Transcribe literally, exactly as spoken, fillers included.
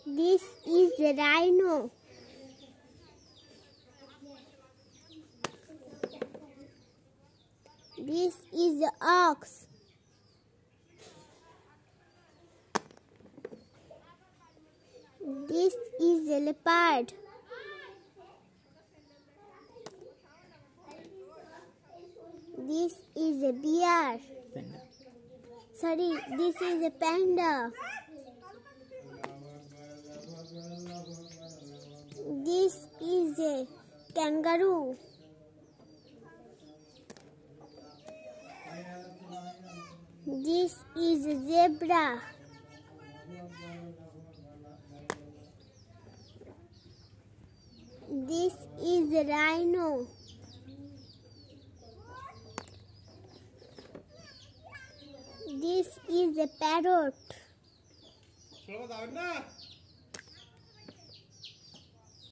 This is the rhino. This is the ox. This is the leopard. This is a bear. Panda. Sorry, this is a panda. This is a kangaroo. This is a zebra. This is a rhino. This is a parrot.